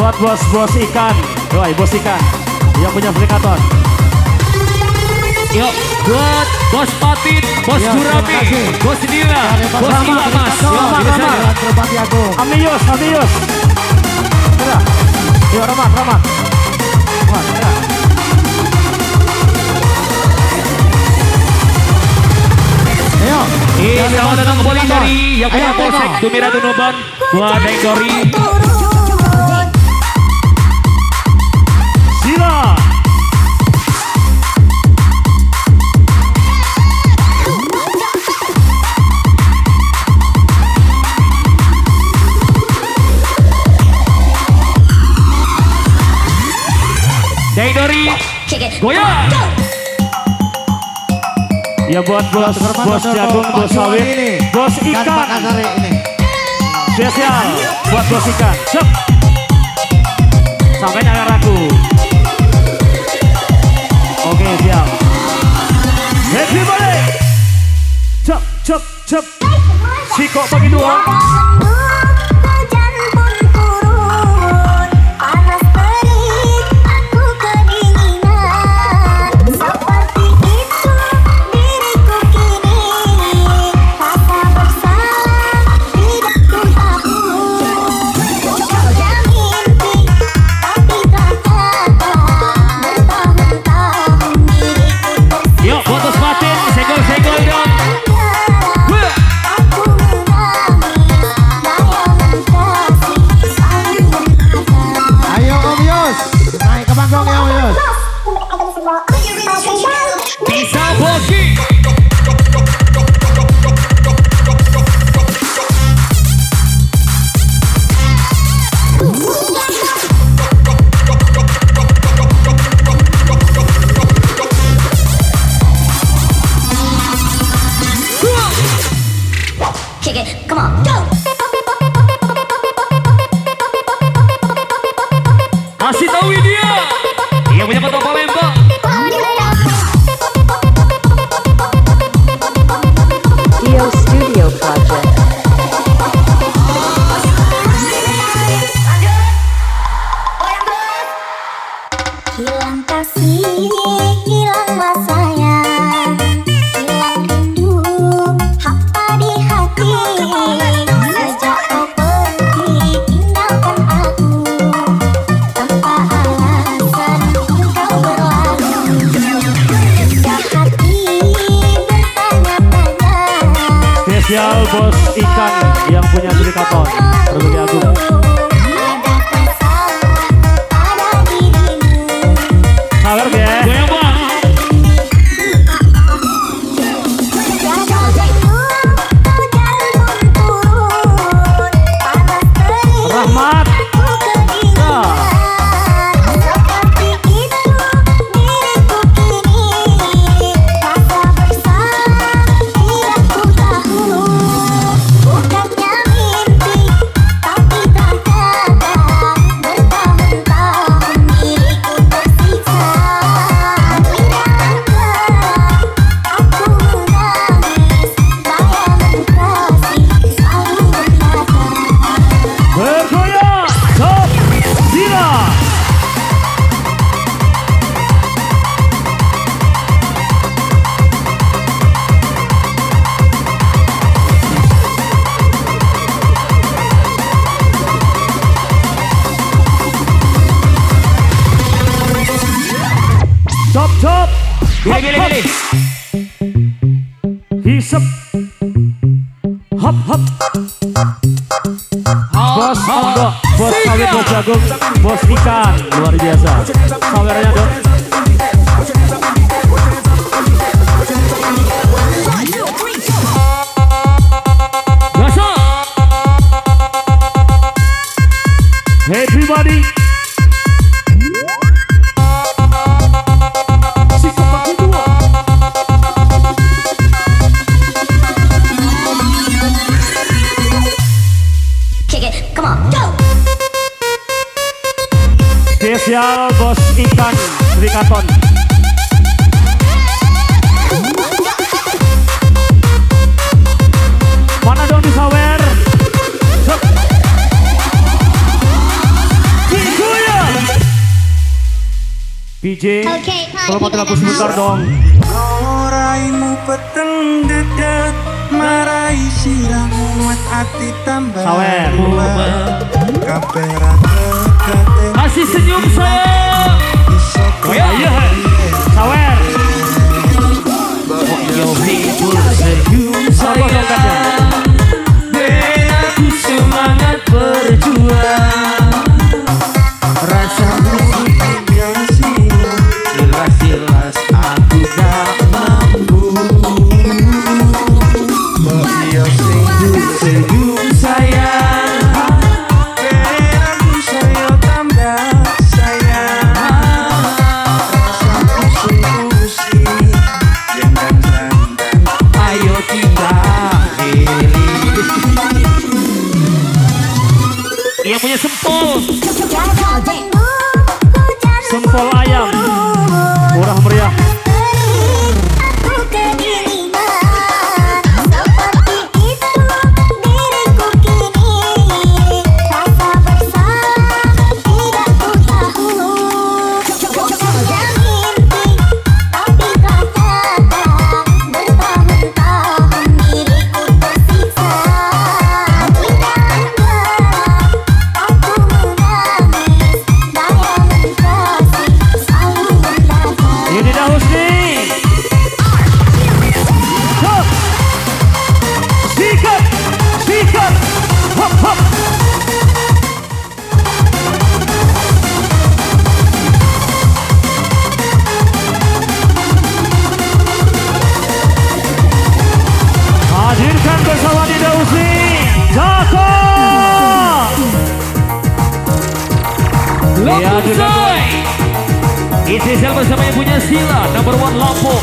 buat bos ikan. Doi, bos ikan yang punya aplikator. Yuk, buat bos Patit, bos Gurami, bos Nila, bos Iwamas. Amius. Yuk, Rahmat. Ayo. Selamat datang kembali dari yang punya Polsek Tumira Tunuban, buat Deng Dori. Sila. Deng Dori, goyang. Ya buat bos jagung, bos sawit, bos ikan. Spesial buat bos ikan. Cep. Sampai nyala ragu. Oke, siap. Everybody. Cep. Siko bagi dua. Bisa bosi. Kick it, come on, go! Kasih tahu dia. Dia punya kota Palembang. Dio Studio Project. Hilang kasih, hilang sayang, hilang rindu, hampa di hati. Sejak kau pergi, tinggalkan aku, tanpa alasan kau berlalu. Sejak hati bertanya-tanya. Spesial bos ikan yang punya aplikator. Berbagi agung. Sabar ya. Goyang bang. Rahmat. Bergoyang. Top. Sila. Cop. Gini. Hisep. Hop. Bos monggo, bos sawit, bos jagung, bos ikan, luar biasa. Sawernya dong. Gasol. Everybody. Sikap bagi dua. Kick it, come on, go! Spesial bos ikan Rikaton. Mana dong di sawer? Cek. PJ, Oke, kalau mati lampu sebentar dong. Raimu peteng dedet, marai sirang muat hati tambah. Sawer. Kabeh rata-rata. Kasih senyum saya. Oh iya, sawer. Yo hibur senyum saya. Dan aku semangat berjuang. Rasa jelas aku tak mampu. Senyum sayang, Aku saya tambah sayang. Rasaku sungguh dengan santan. ayo kita healing. Yang punya sempol, Sempol ayam, murah meriah. Aku kedinginan, seperti itu diriku kini. Rasa bersalah tidak ku tahu. Sudah mimpi, tapi ternyata bertahun-tahun diriku tersiksa. Di dalam gelap, aku menangis. Bayangan kasih selalu mendadak. Yudhida Husni. Hop. Sikat, sikat. Hop, hop. Hadirkan bersama Yudhida Husni, Jaka. Iya, Lampung juga. Soy. Isisel bersama yang punya Sila, number 1 Lampung.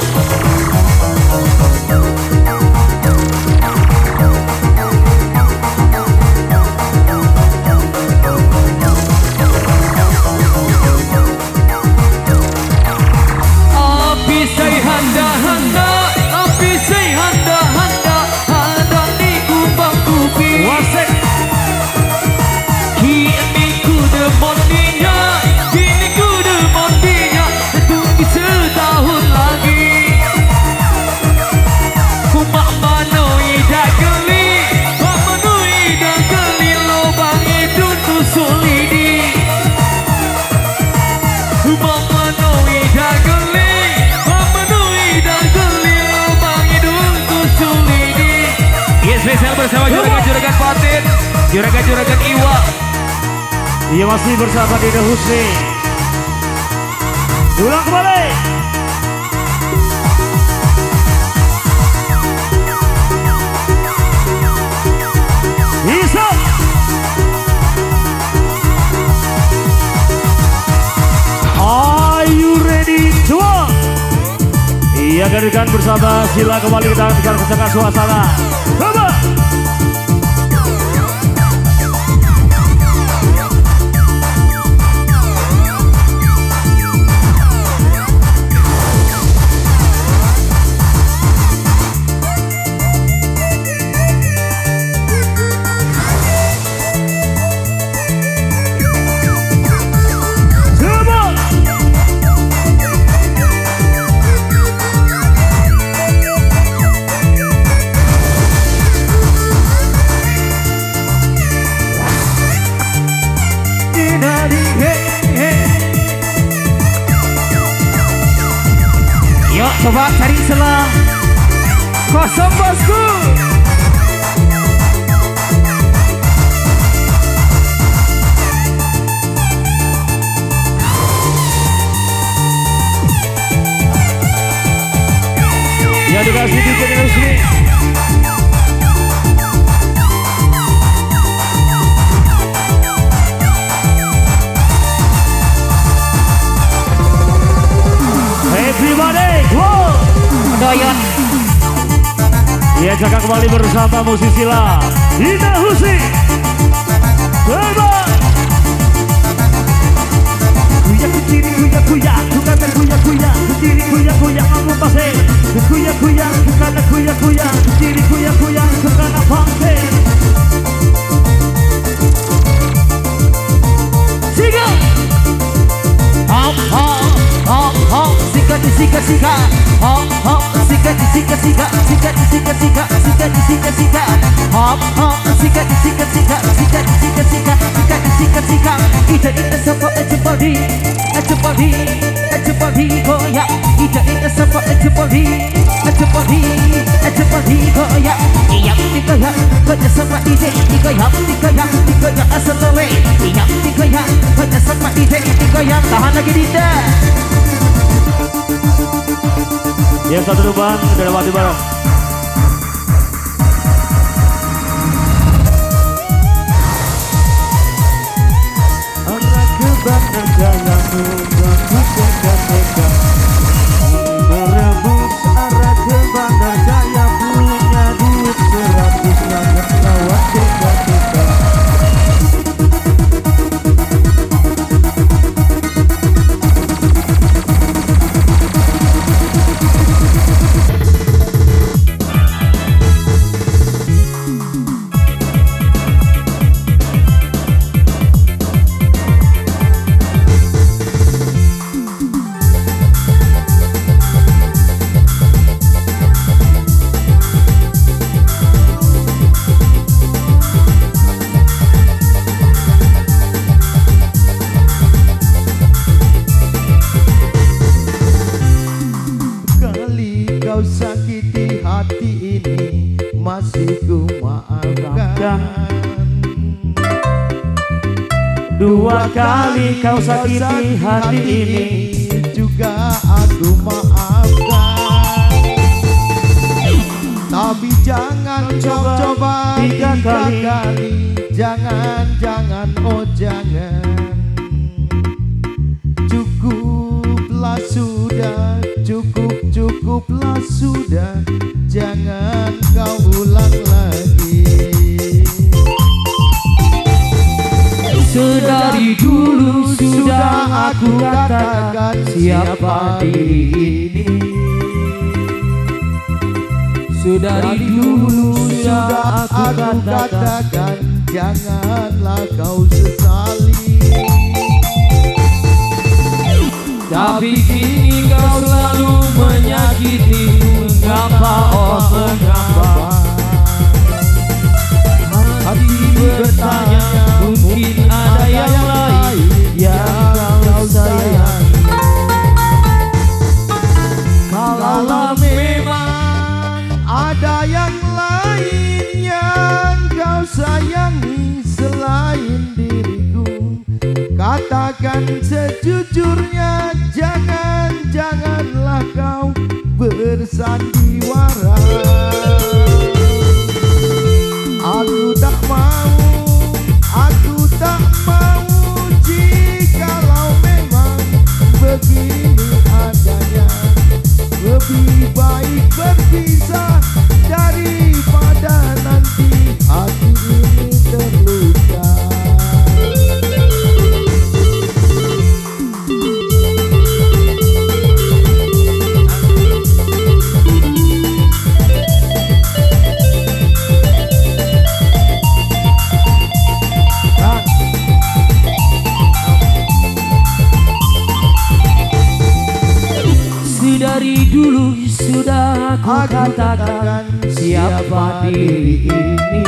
Api say handa handa, api say handa handa, handa di kumbang kupi. Wasek. Kini ku demoninya, kini ku demoninya, tunggu setahun lagi. Ku mak manui dah geli, mak manui dah geli, lubang itu tusuk lidi. Ku mak manui dah geli, mak manui dah geli, lubang itu tusuk lidi. Yes, spesial bersama juragan Fatin, juragan Iwa. Iya, masih bersama Yudhida Husni. Ulang kembali. Bisa. Are you ready to walk? Iya, hadirkan bersama Sila kembali kita akan kencangkan suasana. Coba. Coba. Yuk coba cari celah kosong bosku. Ya, dikasih DJ Husni. Everybody, wow. Doyot. Iya, Jaka kembali bersama musisi Sila, Yudhida Husni. Coba. Kuya kuciri kuya kuya, tukana kuya kuya, kuciri kuya kuya, aku pase. Kuya kuya, tukana kuya kuya, kuciri kuya kuya, tukana pase. Siga. Hop hop hop. sikat sikat, hop hop sikat sikat sikat, sikat sikat sikat, sikat sikat sikat, hop hop sikat sikat sikat, sikat sikat sikat, sikat sikat sikat. Kita ini semua cepodi, cepodi, cepodi goyang. Kita ini semua cepodi, cepodi, cepodi goyang. Yang digoyang, goyang sama ide, digoyang, digoyang, digoyang asal lewe. Yang digoyang, goyang sama ide, digoyang. Tahan lagi Dinda. Yang satu depan sudah lewati bareng. Orang kebanggaan gayamu, aku tega-tega merebut arah kebanggaan gaya punya duit 100 banyak lawan tega-tega. Kau sakiti hati ini masih ku maafkan. 2 kali kau sakiti hati ini juga aku maafkan. Tapi jangan coba-coba 3 kali. Jangan oh jangan. Cukuplah sudah, cukuplah sudah, jangan kau ulang lagi. Sedari dulu sudah aku katakan siapa diri ini. Sedari dulu sudah aku katakan janganlah kau sesali. Tapi kini kau selalu menyakiti. Mengapa oh mengapa? Hati bertanya, mungkin ada yang lain yang kau sayang. Kalau memang ada yang lain yang kau sayangi selain diriku, katakan sejujurnya, janganlah kau bersandiwara. Aku tak mau jikalau memang begini adanya. Lebih baik berpisah daripada nanti hati ini terluka. Dari dulu sudah aku katakan siapa diri ini.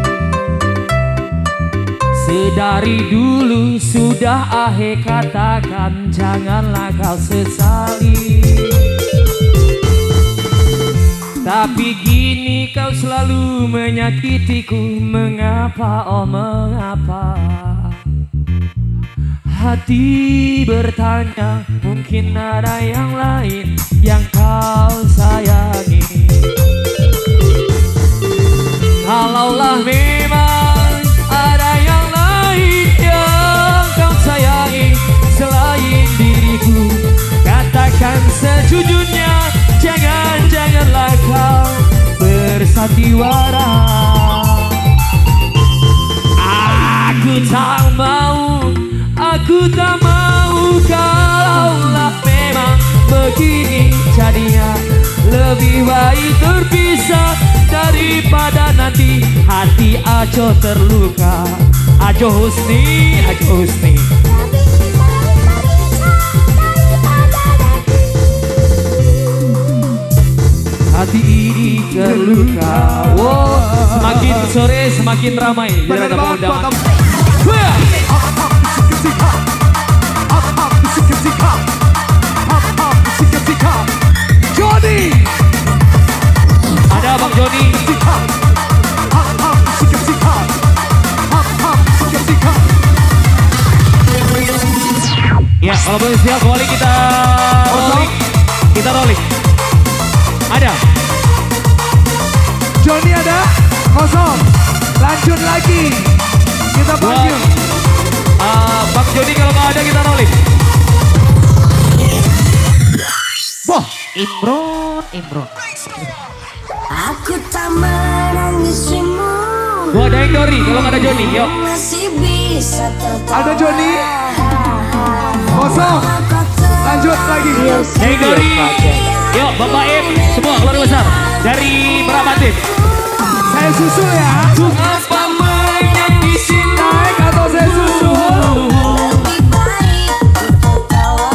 Sedari dulu sudah Ahe katakan janganlah kau sesali. Tapi kini kau selalu menyakitiku. Mengapa oh mengapa? Hati bertanya, mungkin ada yang lain yang kau sayangi. Kalaulah memang ada yang lain yang kau sayangi selain diriku, katakan sejujurnya, janganlah kau bersandiwara. Aku tak mau kalaulah memang begini jadinya. Lebih baik terpisah daripada nanti hati Ajo terluka. Ajo Husni, Ajo Husni. luka. Wow, semakin sore semakin ramai. Bener banget buat kamu. Joni. Ada Bang Joni. Ya, kalau belum siap kembali kita rolling. Kita rolling. Ada. Joni ada, kosong. Lanjut lagi. Kita panggil. Bang Joni kalau nggak ada kita rolling. Wah, Imron. Aku tak menangisimu. Buat Daeng Dori kalau nggak ada Joni, yuk. Masih bisa tertawa. Ada Joni. Kosong. Lanjut lagi. Rio Daeng Studio Dori. Project. Yuk, Bapak Im, semua keluarga besar dari Merapatin. Saya susul ya. Apa menyakiti Naik atau saya susul? Lebih baik ku tertawa.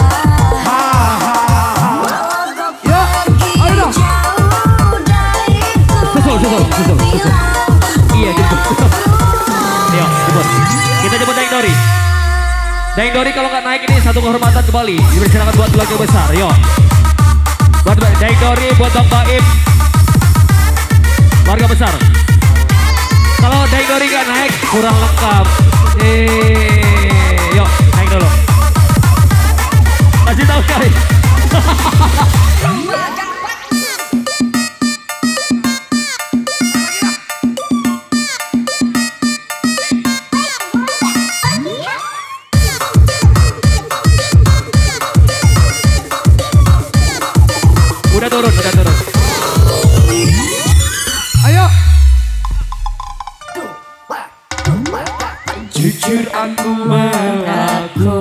Ya, ayo dong. Jauh dariku. Susul. Iya, jemput. Yuk, jemput. Kita jemput Daeng Dori. Daeng Dori kalau nggak naik ini satu kehormatan kembali. Dipersilakan buat keluarga besar, yuk. Buat Daeng Dori, buat Bang Baim. Keluarga besar. Kalau Daeng Dori nggak naik, kurang lengkap. Yuk, naik dulu. Kasih tahu sekali. Udah turun. Ayo. Jujur aku Aku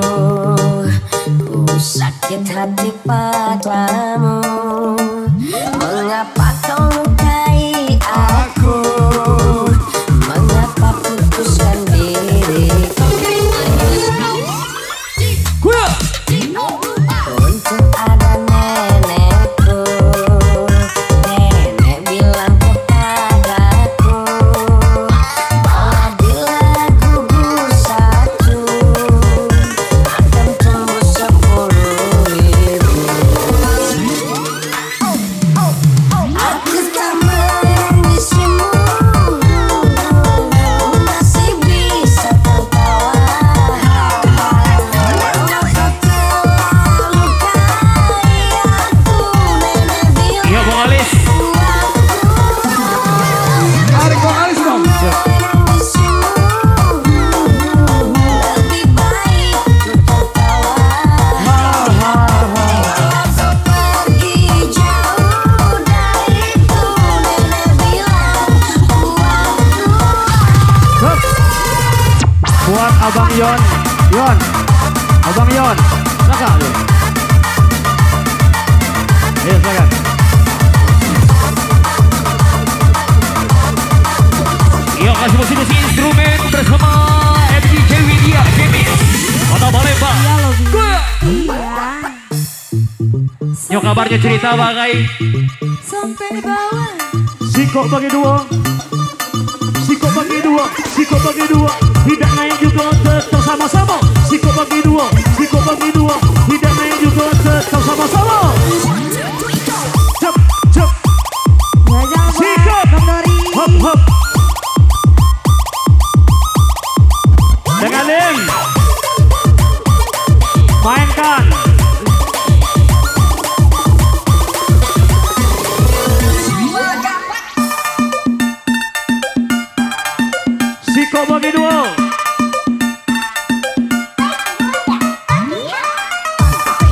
sakit hati padamu. Mengapa kau lukai aku? Mengapa putuskan diriku? Untuk ada nenekku. Nenek bilang kepadaku bahwa bila gugur satu akan tumbuh 10.000. Aku tak menangisimu. Masih bisa tertawa. Mengapa telah lukai aku? Nenek bilang Yuk, Bang Alis. Tarik vokalis dong. lebih baik ku tertawa. Pergi jauh dariku. Nenek bilang Buat Abang Yon. Abang Yon. Silakan. Ayo silakan. Yuk, kasih musik-musik instrumen bersama MDJ Widya Jemis Kota Palembang. Yuk, kabarnya cerita bagai sampai di bawah. Sikok bagi dua, tidak naik juga tetap sama-sama. Sikok bagi dua, tidak naik juga tetap sama-sama. Cep, sikok, hop. Dengan Ling, mainkan. Sikok bagi dua.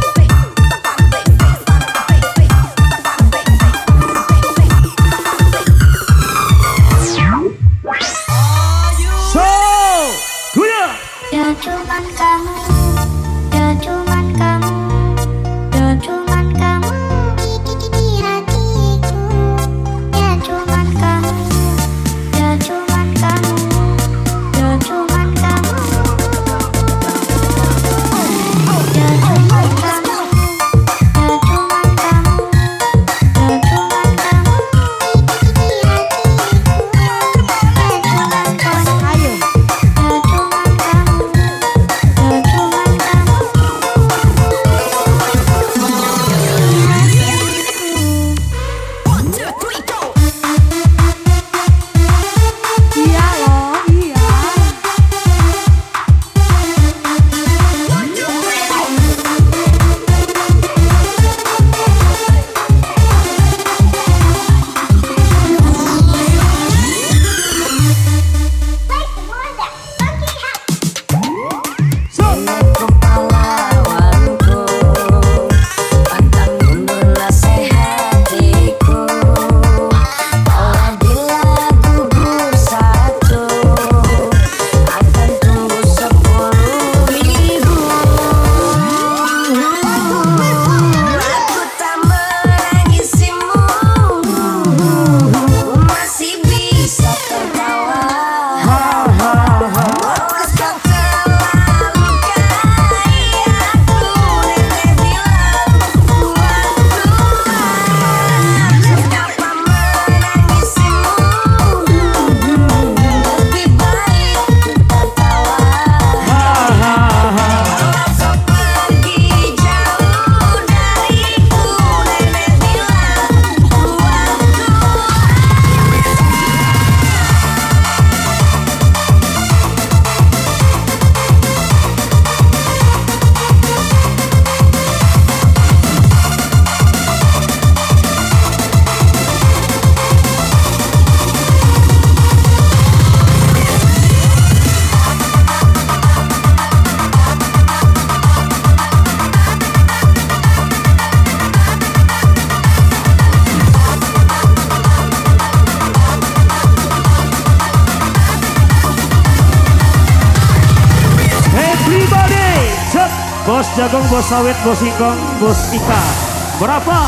jagung, bos sawit, bos singkong, bos ikan. Berapa?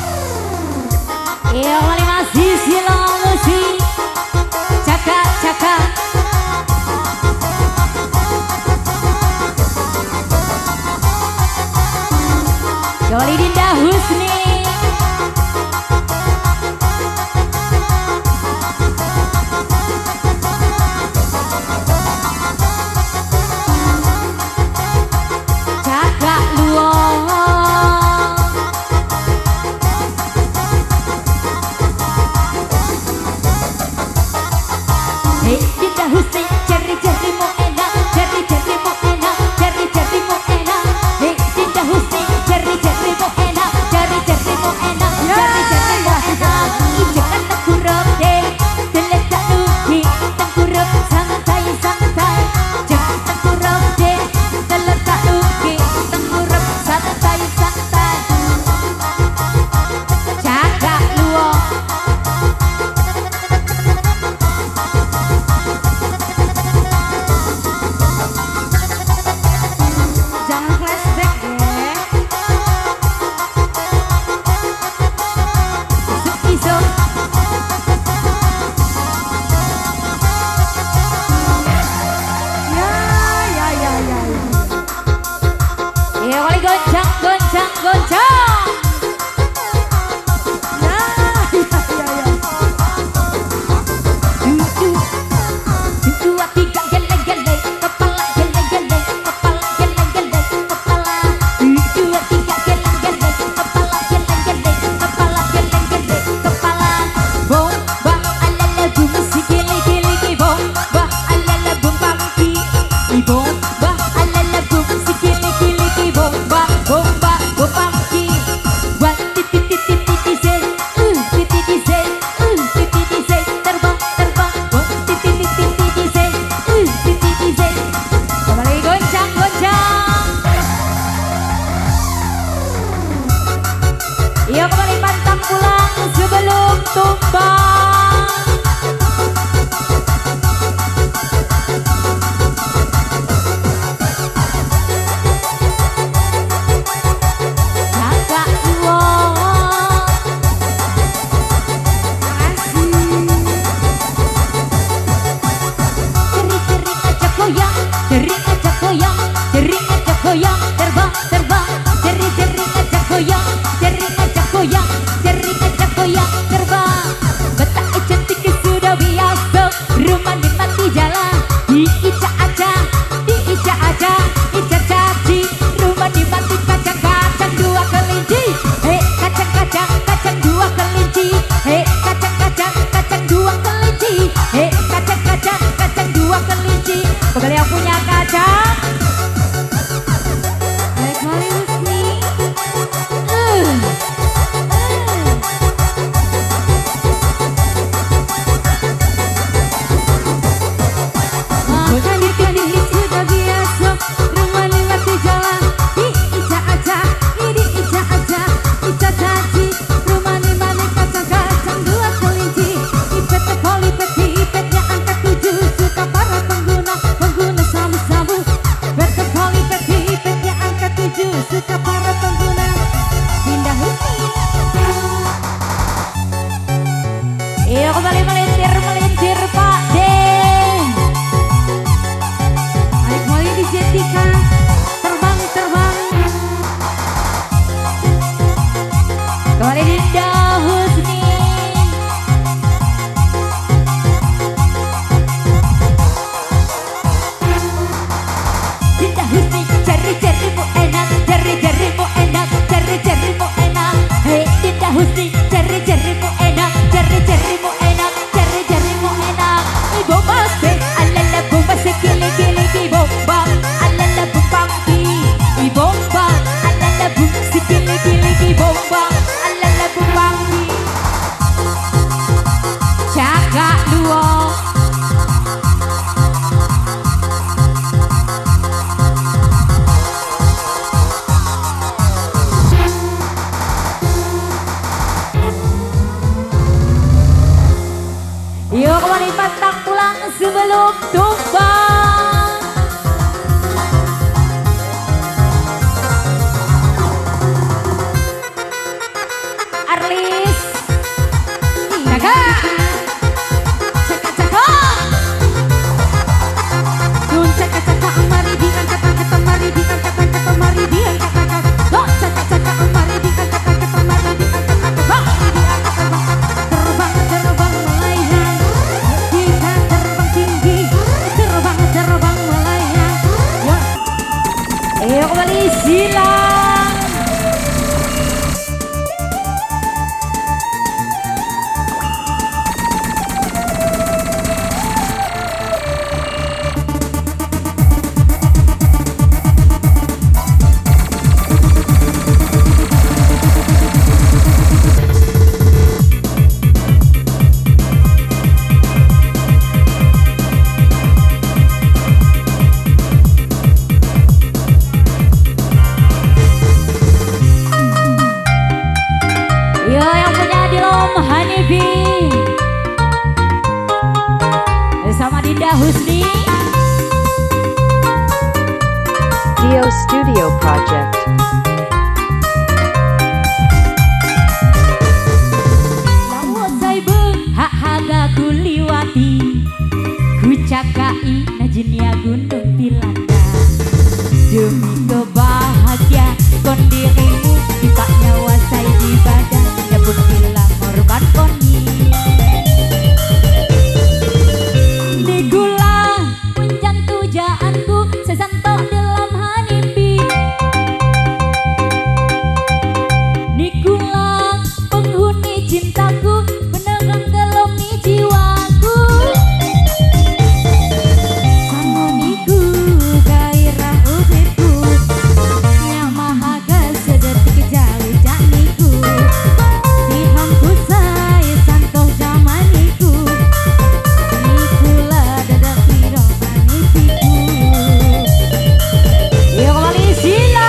Iya kali masih silang musik. Cakak cakak. Kali Dinda Husni. Cakak luang. Hey Dinda Husni, cari-cari mau enak, cari-cari mau enak, cari-cari mau enak. Hey Dinda Husni, cari-cari mau enak, cari-cari mau enak, cari-cari mau enak. Ijakan tengkurap deh, teletak duki, tengkurap santai santai. Jangan tengkurap deh, teletak duki, tengkurap santai santai. Cakak luang. Jangan flashback deh. Iso. Ya. Ya kali goncang, goncang, goncang. Ya. Dua tiga geleng-geleng, kepala geleng-geleng, kepala geleng-geleng, kepala. Dua tiga geleng-geleng, kepala geleng-geleng, kepala geleng-geleng, kepala. Bomba alala bum sikili-kili bomba alala bum pangki. Bomba alala bum sikili-kili bomba bomba bum pangki. One titi say, titi say, terbang terbang. One titi say, titi say. Kembali goncang goncang. Iya kembali pantang pulang sebelum tumbang. Cakak luang. Ceri-ceri ajak goyang, ceri ajak goyang, ceri ajak goyang, terbang terbang. Ceri-ceri ajak goyang, ceri ajak goyang, ceri ajak goyang, terbang. Betak Dalam Hanifi sama Dinda Husni. Dio Studio Project. Lawa saibu hak haga kuliwati, ku cakai najinia gunung Pilanda. Demi kebahagiaan kon dirimu, tipak nyawa saya di badan, ya pun hilang korban koni. Digulang punjang tujaanku, sesantok dalam hanipi. Digulang penghuni cintaku, penerang gelom ni jiwaku. Sangoniku gairah uripku, yang mahaga sedetik jauh janiku. Dihamku saya sangkoh zamaniku, ikulah dadak hiro manifiku. Yo kembali sila.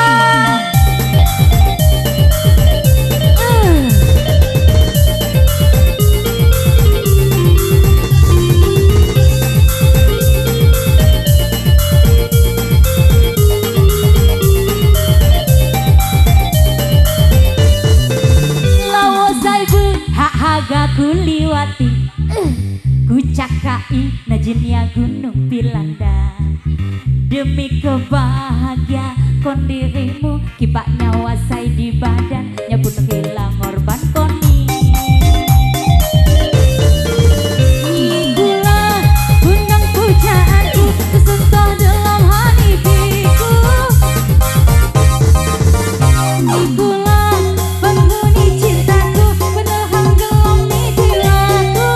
Lawa saibu hak haga kuliwati, ku cakai najinia gunung Pilanda. Demi kebahagiaan kon dirimu, kipak nyawa saya di badan, nyabun hilang korban koni. Ikulah gunung pujaanku, sesentuh dalam hanifiku. Ikulah penghuni cintaku, penerang gelom ni jiwaku.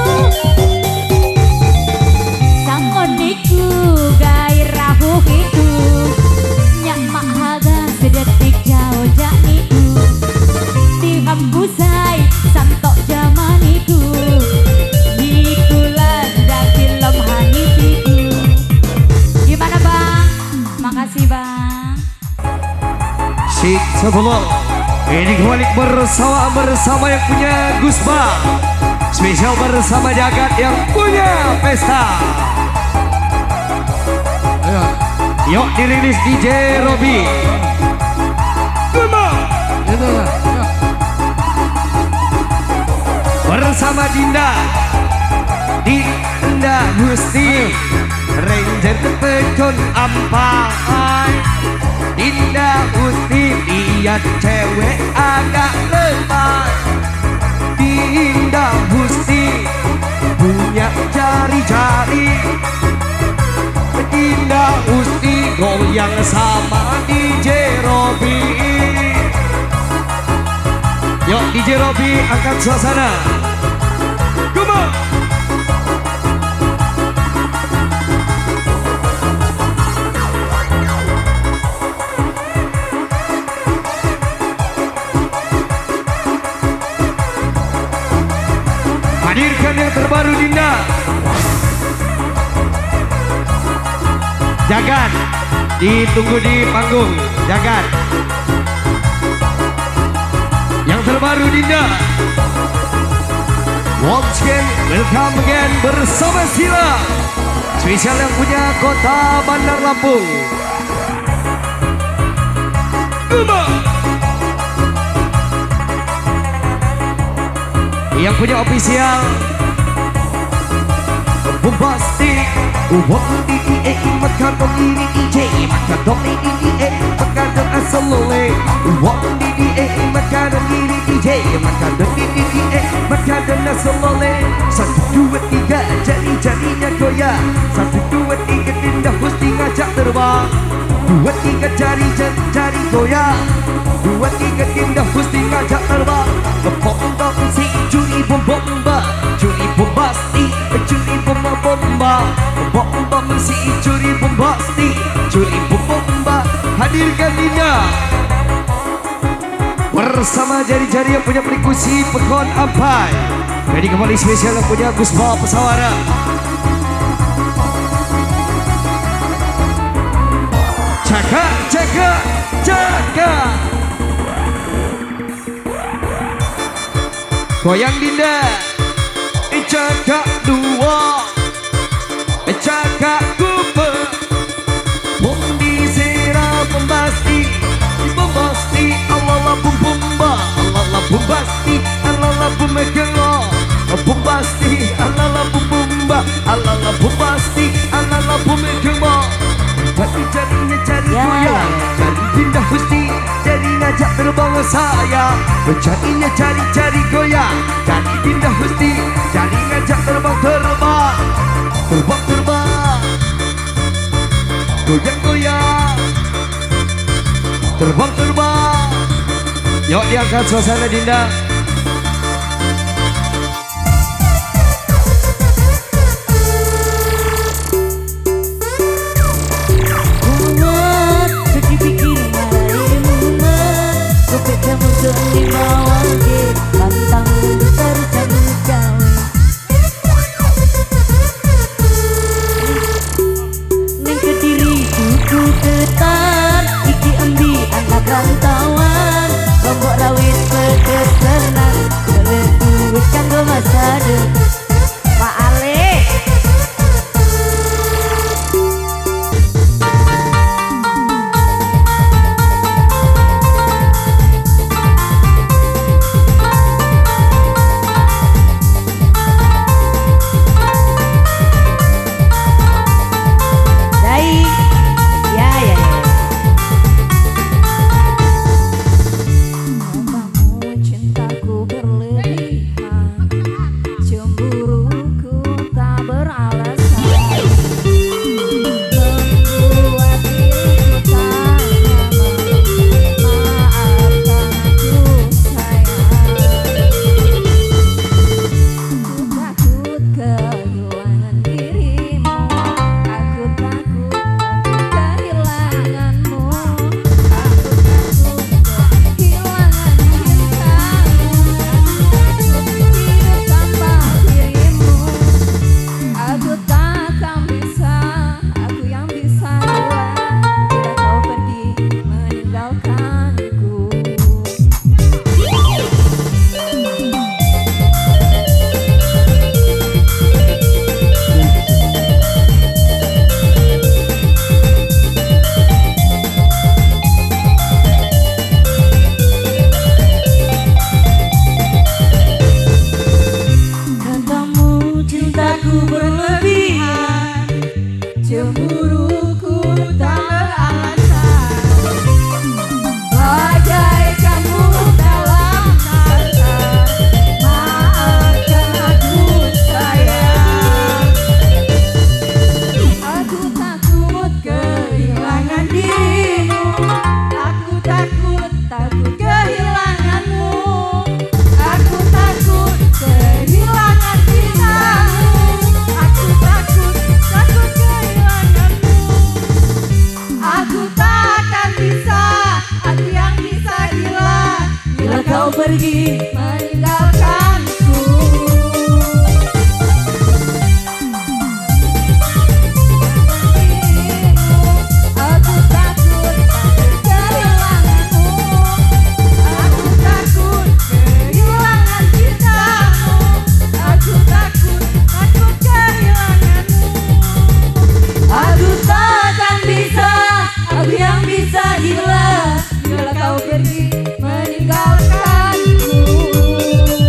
Sangoniku gairah hidup, nyak mahaga sedetik jauh janiku. Dihembusai santok zamaniku, ikulah dakilam hanifiku. Gimana bang? Makasih bang. Sik sebelum ini kembali bersama yang punya Gusba, spesial bersama Jagat yang punya pesta. Yuk dirilis DJ Robi. Bersama Dinda Husni, Ranger Pekon Ampai. Dinda Husni lihat cewek agak lebay. Dinda Husni punya jari-jari. Dinda Husni goyang sama DJ Robi. Yuk DJ Robi angkat suasana. Come on. Hadirkan yang terbaru Dinda. Jagat, ditunggu di panggung. Jagat. Yang terbaru Dinda. Once again, welcome again bersama Sila. Spesial yang punya kota Bandar Lampung. Uma. Yang punya official Bombastic. Uwak di makan dong ini DJ, makan dong ini makan dong asal lole. Uwak di makan dong ini DJ, makan dong ini makan dong asal lole. 1, 2, 3 jari-jarinya goyang. 1, 2, 3 Dinda Husni ngajak terbang. 2, 3 jari goyang. 2, 3 Dinda Husni ngajak terbang. Bom si curi bomba, curi bombastik, curi bomba. Bom si curi bombastik, curi bomba. Hadirkan Dinda bersama jari-jari yang punya perikusi Pekon Ampai. Jadi kembali spesial yang punya Gusba Pesawara. Jaga. Goyang Dinda. Cakak dua, cakak kupe, bom di sera bombasti, Allah bum bumba, Allah bombasti, Allah bum megelo, bombasti, Allah bum bumba, Allah bombasti, Allah bum megelo. Tapi jadinya cari goyang, cari pindah Gusti, jadi ngajak terbang saya. Carinya cari goyang, cari pindah Gusti, jadi ngajak terbang. Goyang, terbang. Yuk diangkat suasana Dinda. Rantauan, lombok rawit pedes tenang, duit kanggo masa depan. Pak Ale. Pergi meninggalkanku. Aku takut kehilanganmu. Aku takut kehilangan cintamu. Aku takut kehilanganmu. Aku takkan bisa, aku yang bisa gila. Bila kau pergi meninggalkan.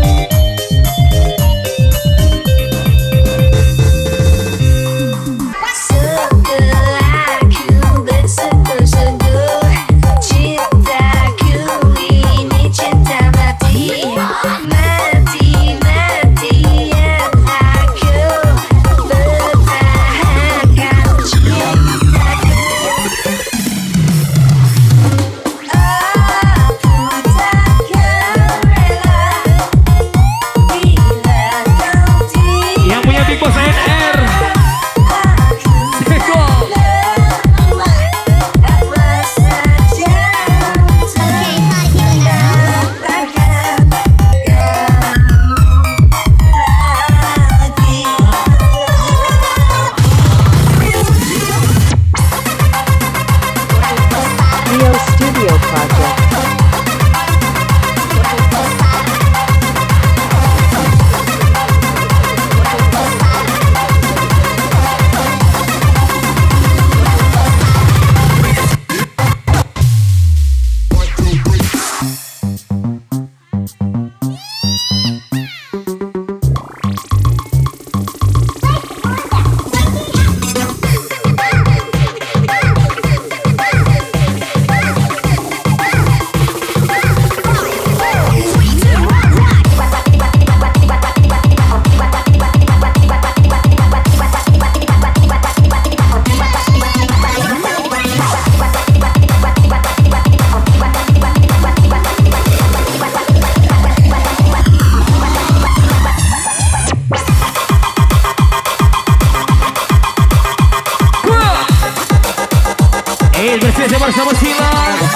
bersama Sila.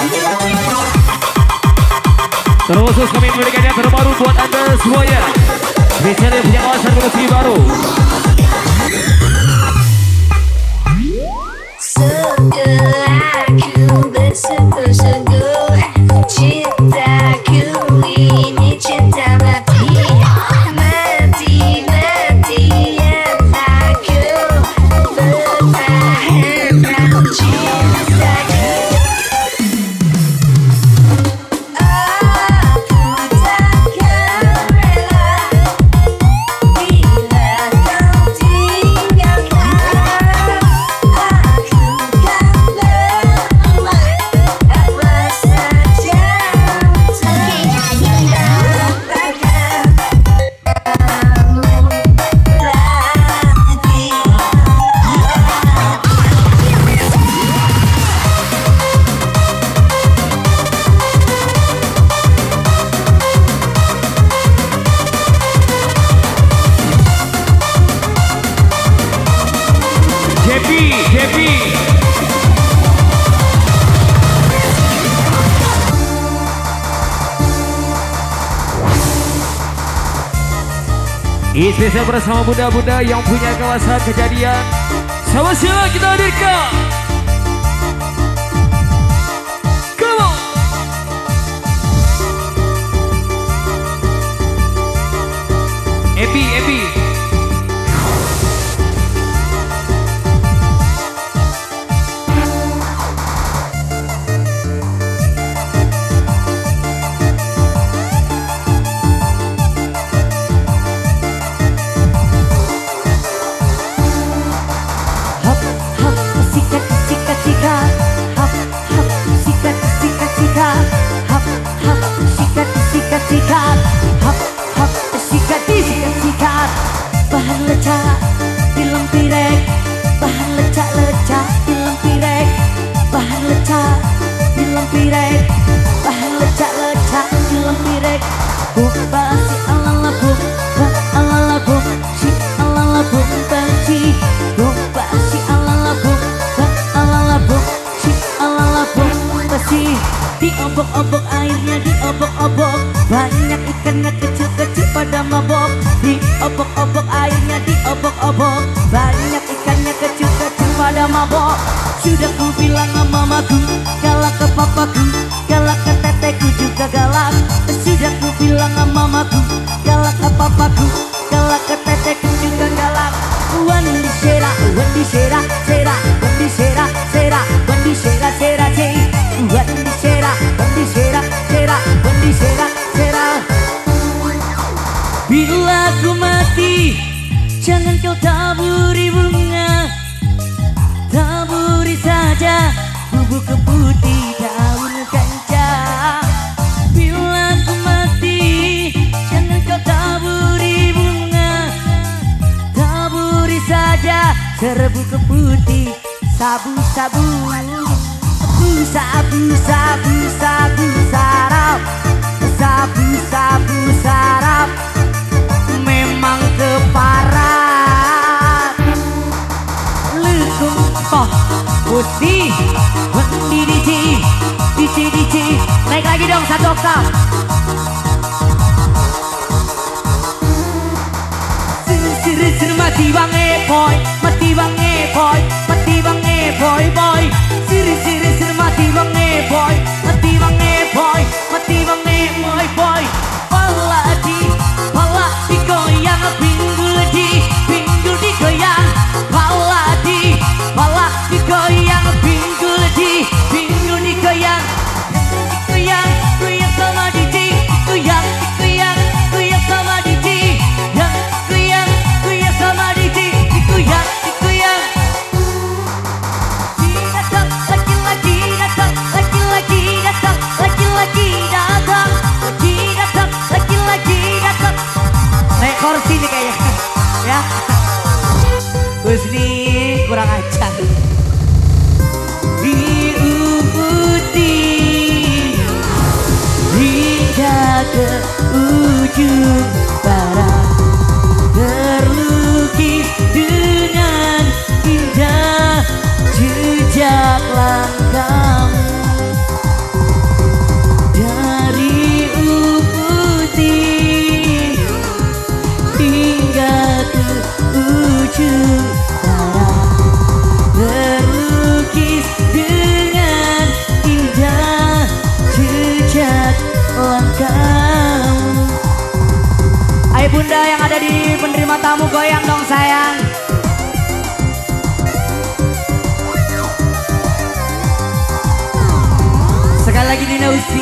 Terkhusus kami memberikan yang terbaru buat anda semuanya. Spesial yang punya kawasan produksi baru. Aku bersungguh-sungguh, cintaku ini cinta mati, mati-matian aku bertahan cintaku. Aku takkan rela bila kau tinggalkan. Aku kan berbuat apa saja untuk mendapatkan kamu lagi. JP. Ini spesial bersama bunda-bunda yang punya kawasan kejadian. Sama Sila kita hadirkan. Come on. Ebi. Hop hop sikat sikat sikat. Hop hop sikat sikat sikat. Hop hop sikat sikat sikat. Hop hop sikat sikat sikat. Bahan lecak di lempirek. Bahan lecak di lempirek. Bahan lecak di lempirek. Bahan lecak di lempirek. Buka si ala buk, ala buk, si ala buk benci. Buka si ala buk, si ala buk benci. Diobok-obok airnya diobok-obok. Banyak ikannya kecil-kecil pada mabok. Diobok-obok airnya diobok-obok. Banyak ikannya kecil-kecil pada mabok. Sudah ku bilang sama mamaku, galak ke papaku, galak ke teteku juga galak. Sudah ku bilang sama mamaku, galak ke papaku, galak ke teteku juga galak. Wandi sera, wandi sera, sera, wandi sera, sera, wandi sera, sera, sera. Wandi sera, sera, wandi sera, sera. Bila ku mati, jangan kau taburi bunga. Taburi saja bubuk putih daun ganja. Bila ku mati, jangan kau taburi bunga. Taburi saja serbuk putih, sabu-sabu, sabu-sabu, sabu sarap, sabu-sabu sarap, memang keparat. Lekung toh putih, wendi DJ, naik lagi dong satu oktav. Sir mati bange boy, mati bange boy, mati bange boy boy. Sir mati bange boy, mati bange boy, mati bange boy boy. Pala di goyang, pinggul digoyang. Pala di goyang, pinggul digoyang. Goyang sama DJ, goyang sama DJ, goyang sama DJ, goyang. Datang laki-laki datang, laki-laki datang, laki-laki datang, laki-laki datang. Naik kursi nih kayaknya, ya. Husni kurang ajar. Diubuti hingga ke ujung barat, terlukis dengan indah jejak langkahmu. Hai bunda yang ada di penerima tamu, goyang dong sayang. Sekali lagi Dina Usti.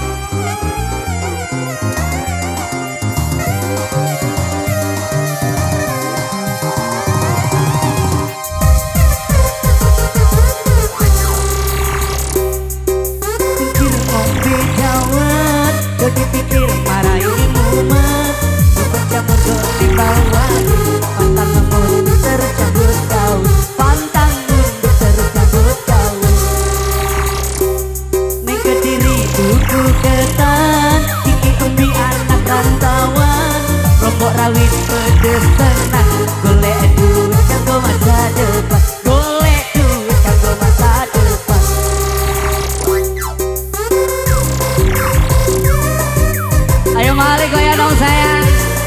Pikir ngombe dawet, kau dipikir marahin mumet. Bukan jamur goreng bawang, pantang mundur tercabut daun, pantang mundur tercabut daun. Neng Kediri buku ketan, kiki umbi anak rantauan, lombok rawit pedes tenang, golek duit kanggo masa depan, golek duit kanggo masa depan. Ayo mari goyang dong sayang.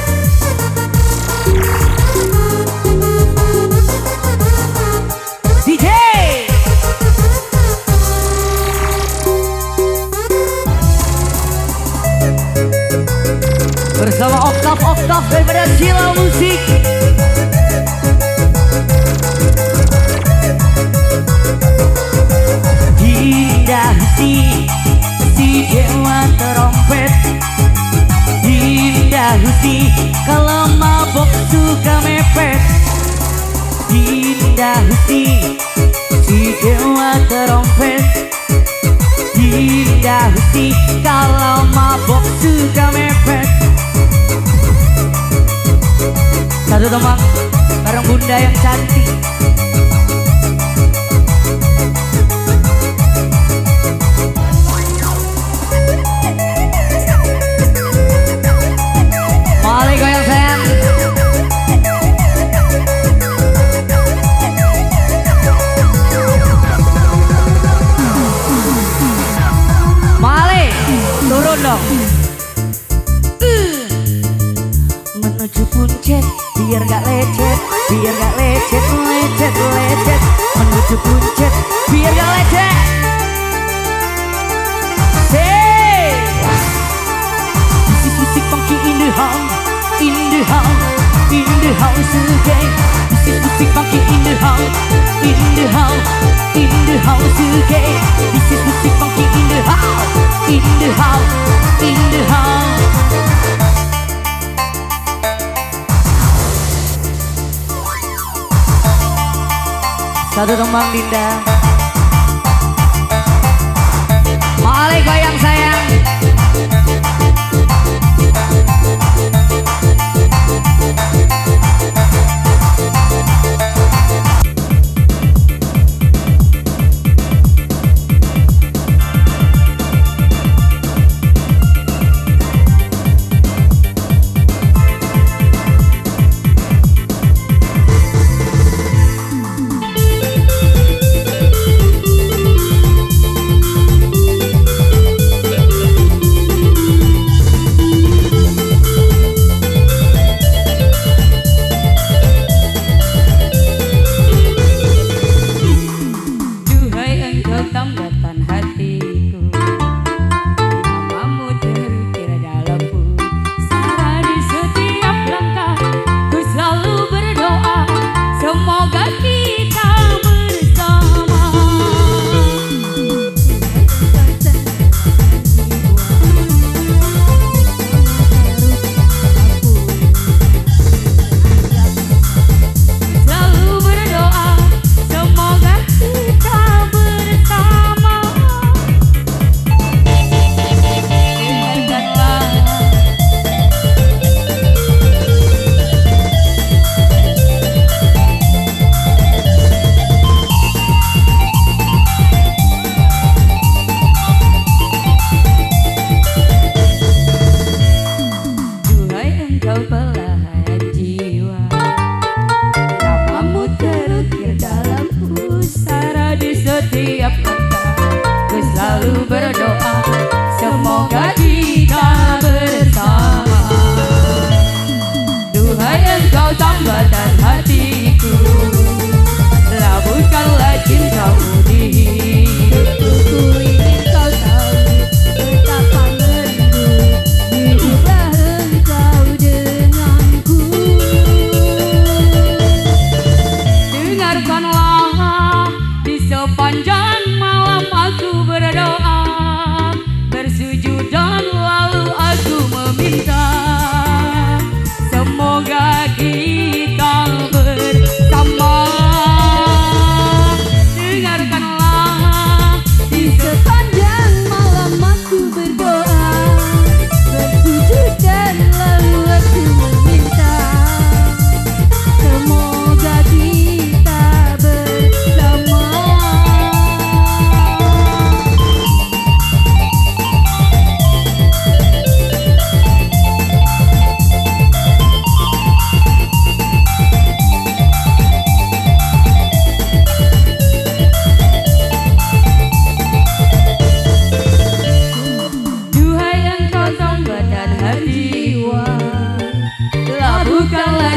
DJ bersama Oktav daripada Sila Musik. Indah si dewa terompet, indah si kalau mabok suka mepet, indah si dewa terompet, indah si kalau mabok suka mepet. Satu teman bareng bunda yang cantik. Mari goyang sayang. Mari turun dong. Menuju puncak biar gak lecet, biar gak lecet, lecet, lecet. Menuju puncak biar gak lecet. Say, this is music funky in the house, in the house, in the house again. This is music funky in the house, in the house, in the house again. This is music funky in the house, in the house, in the house. Satu teman Dinda. Mari goyang sayang.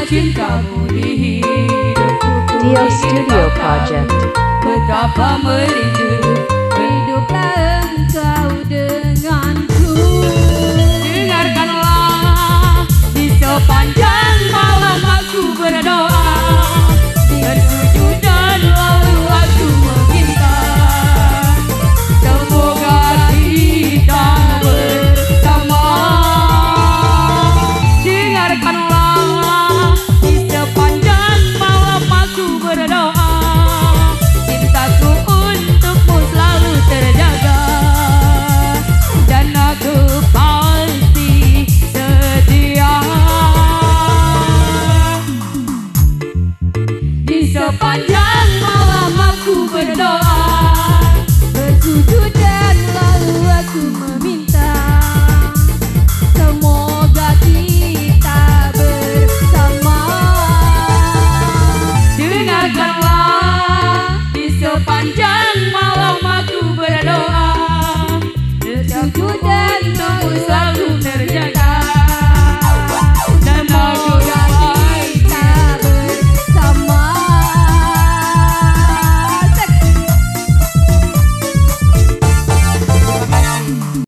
cintamu di hidupku. Dio Studio Project. Betapa merindu hiduplah